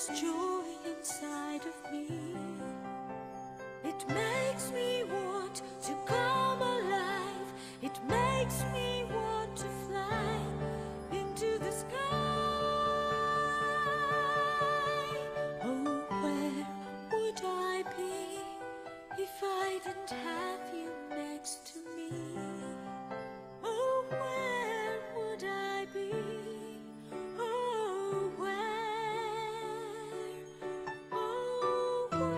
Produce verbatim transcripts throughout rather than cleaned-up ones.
this joy inside of me. It makes me want to come alive. It makes me want to fly into the sky. Oh, where would I be if I didn't have you next to me? Oh, where would I be? Oh, where? Oh,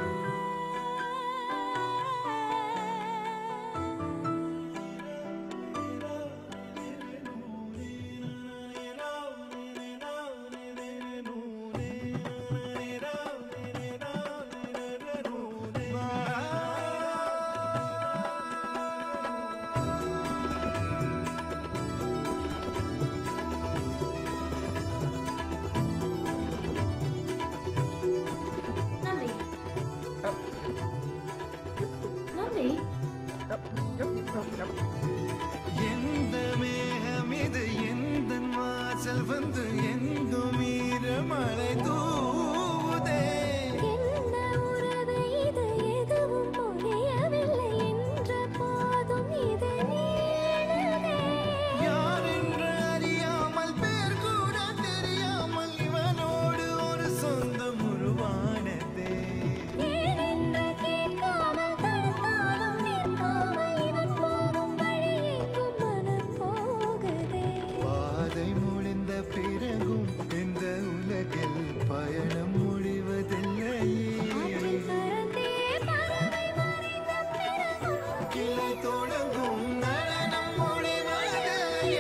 எந்த மேகமிது எந்த வாசல் வந்து எங்கும் ஈரமழை தூவுதே. என்ன உறவு இது எதுவும் புரியவில்லை என்ற போதும் இது நீளுதே. யார் என்று அறியாமல் பேர் கூட தெரியாமல் இவனோடு ஒரு சொந்தம் உருவானதே. ஏனென்று கேட்காமல் தடுத்தாலும் நிற்காமல் இவன் போகும் வழி எங்கும் மனம் போகுதே. பாதை முடிந்த பிறகும் இந்த உலகில் பயணம் முடிவதில்லையே. ஆற்றில் பறந்தே பறவை மறைந்த பிறகும் கிளை தொடங்கும் நடனம் முடிவதில்லையே.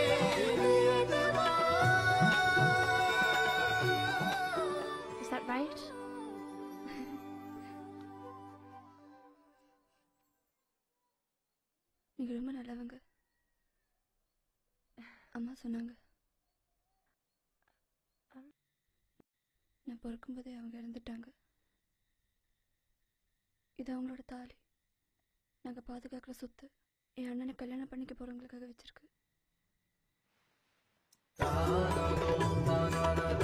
Is that right? நீங்க ரொம்ப நல்லவங்க. அம்மா சொன்னாங்க. நான் பிறக்கும்போதே அவங்க இறந்துட்டாங்க. இது அவங்களோட தாலி. நாங்க பாதுகாக்கிற சொத்து என் அண்ணனை கல்யாணம் பண்ணிக்க போறவங்களுக்காக வச்சிருக்கு.